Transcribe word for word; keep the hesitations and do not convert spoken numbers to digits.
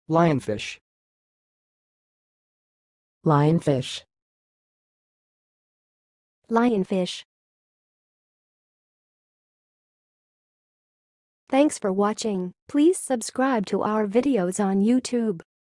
Lionfish. Lionfish. Lionfish. Thanks for watching. Please subscribe to our videos on YouTube.